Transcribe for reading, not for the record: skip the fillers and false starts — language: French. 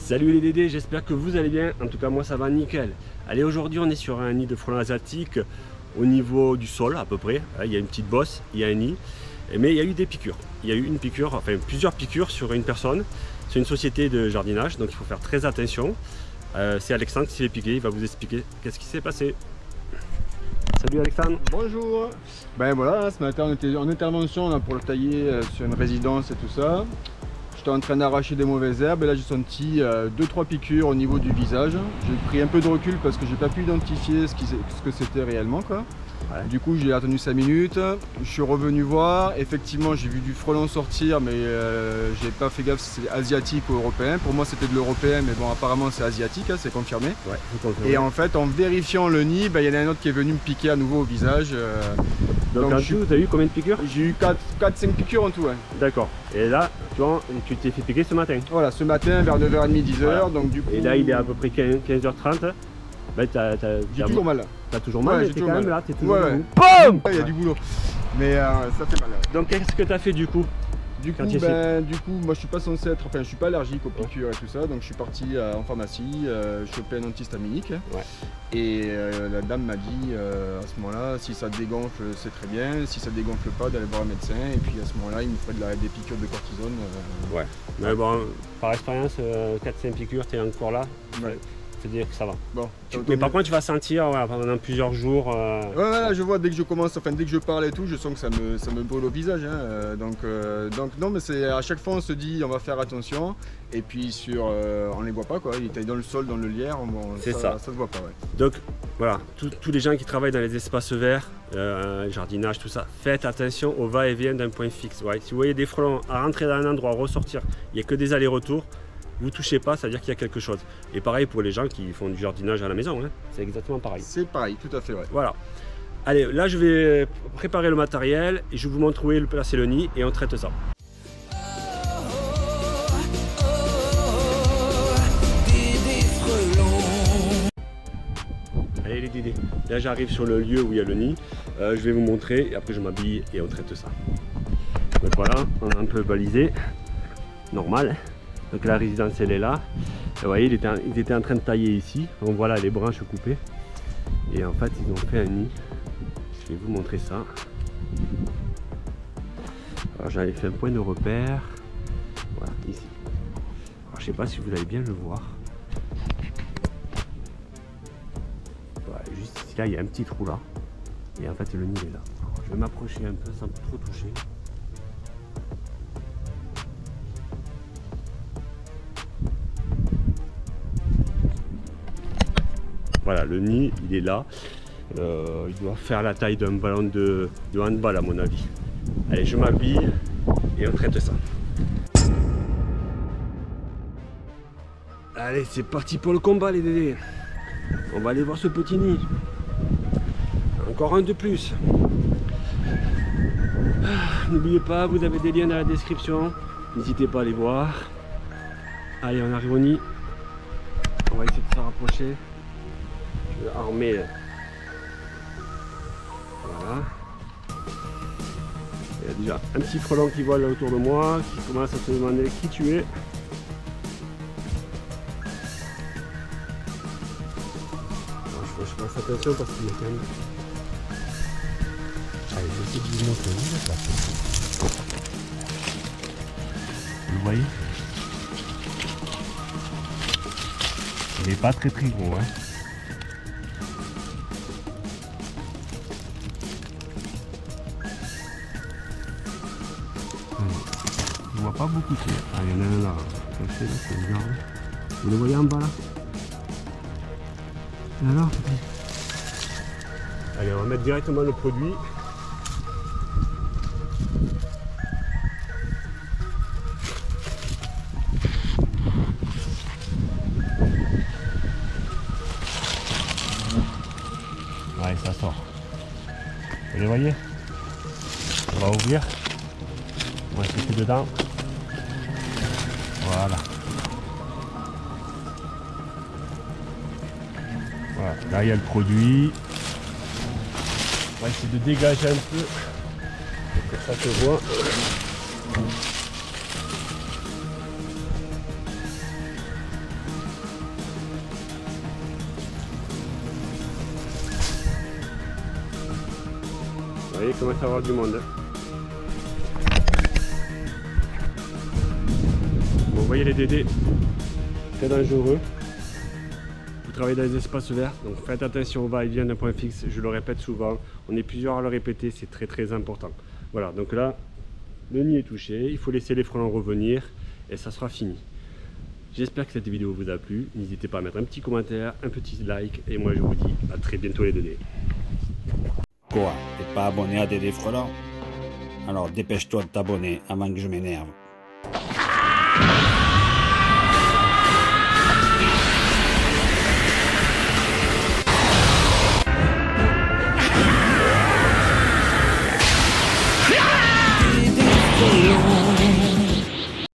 Salut les Dédés, j'espère que vous allez bien. En tout cas moi ça va nickel. Allez, aujourd'hui on est sur un nid de frelons asiatiques au niveau du sol à peu près. Il y a une petite bosse, il y a un nid. Mais il y a eu des piqûres. Il y a eu une piqûre, enfin plusieurs piqûres sur une personne. C'est une société de jardinage, donc il faut faire très attention. C'est Alexandre qui s'est fait piquer, il va vous expliquer qu'est-ce qui s'est passé. Salut Alexandre. Bonjour. Ben voilà, ce matin on était en intervention là, pour le tailler sur une résidence et tout ça. J'étais en train d'arracher des mauvaises herbes et là j'ai senti 2-3 piqûres au niveau du visage. J'ai pris un peu de recul parce que j'ai pas pu identifier ce que c'était réellement quoi. Ouais. Du coup j'ai attendu 5 minutes, je suis revenu voir, effectivement j'ai vu du frelon sortir mais j'ai pas fait gaffe si c'était asiatique ou européen. Pour moi c'était de l'européen mais bon apparemment c'est asiatique, hein, c'est confirmé. Ouais, confirmé. Et en fait en vérifiant le nid, il y en a un autre qui est venu me piquer à nouveau au visage. Donc en tout, tu as eu combien de piqûres? J'ai eu 4-5 piqûres en tout. Ouais. D'accord. Et là, tu t'es fait piquer ce matin? Voilà, ce matin vers 9h30, 10h. Voilà. Donc, du coup... Et là il est à peu près 15h30. Ben, j'ai toujours mal. T'as toujours mal, ouais, j'ai toujours mal. Là, t'es toujours BOUM! Il y a du boulot. Mais ça fait mal. Donc qu'est-ce que tu as fait du coup? Du coup, moi je suis pas censé être, enfin je suis pas allergique aux piqûres et tout ça, donc je suis parti en pharmacie, choper un antihistaminique. Ouais. Et la dame m'a dit à ce moment-là, si ça dégonfle c'est très bien, si ça dégonfle pas d'aller voir un médecin, et puis à ce moment-là il me ferait des piqûres de cortisone. Ouais. Mais bon, par expérience, 4-5 piqûres, t'es encore là. Ouais. C'est-à-dire que ça va. Bon, mais par contre tu vas sentir pendant plusieurs jours. Ouais, je vois dès que je commence, enfin dès que je parle et tout, je sens que ça me brûle au visage. Hein, donc non, mais c'est à chaque fois on se dit on va faire attention et puis on les voit pas quoi. Il est dans le sol, dans le lierre, bon, ça se voit pas. Ouais. Donc voilà, tous les gens qui travaillent dans les espaces verts, jardinage, tout ça, faites attention au va-et-vient d'un point fixe. Ouais. Si vous voyez des frelons à rentrer dans un endroit, ressortir, il n'y a que des allers-retours. Vous touchez pas, ça veut dire qu'il y a quelque chose. Et pareil pour les gens qui font du jardinage à la maison, hein. C'est exactement pareil. C'est pareil, tout à fait, ouais. Voilà. Allez, là je vais préparer le matériel et je vous montre où est placer le nid et on traite ça. Allez les Dédés, là j'arrive sur le lieu où il y a le nid. Je vais vous montrer et après je m'habille et on traite ça. Donc voilà, on a un peu balisé. Normal. Donc la résidence elle est là. Vous voyez, ils étaient en train de tailler ici. Donc voilà les branches coupées. Et en fait ils ont fait un nid. Je vais vous montrer ça. Alors j'avais fait un point de repère. Voilà, ici. Alors je sais pas si vous allez bien le voir. Voilà, juste ici là il y a un petit trou là. Et en fait le nid est là. Alors, je vais m'approcher un peu sans trop toucher. Voilà, le nid, il est là. Il doit faire la taille d'un ballon de handball à mon avis. Allez, je m'habille et on traite ça. Allez, c'est parti pour le combat les Dédés. On va aller voir ce petit nid. Encore un de plus. N'oubliez pas, vous avez des liens dans la description. N'hésitez pas à les voir. Allez, on arrive au nid. On va essayer de se rapprocher. Je vais armer. Voilà. Il y a déjà un petit frelon qui vole là autour de moi, qui commence à se demander qui tu es. Alors, je fasse attention parce qu'il y a quand même... Allez, je vais essayer de vous montrer où là. Vous voyez? Il n'est pas très gros, hein. Je vois pas beaucoup clair. Ah, il y en a un là. C'est bizarre. Vous le voyez en bas là? Et alors? Allez, on va mettre directement le produit. Ouais, ça sort. Vous les voyez? On va ouvrir. On va essayer dedans. Voilà. Voilà. Là il y a le produit. On va essayer de dégager un peu pour que ça se voit. Vous voyez, il commence à avoir du monde. Bon, vous voyez les dédés, très dangereux. Vous travaillez dans les espaces verts, donc faites attention au va-et-vient d'un point fixe. Je le répète souvent, on est plusieurs à le répéter, c'est très important. Voilà, donc là, le nid est touché, il faut laisser les frelons revenir et ça sera fini. J'espère que cette vidéo vous a plu. N'hésitez pas à mettre un petit commentaire, un petit like et moi je vous dis à très bientôt les dédés. Quoi? T'es pas abonné à Dédé Frelon? Alors dépêche-toi de t'abonner avant que je m'énerve.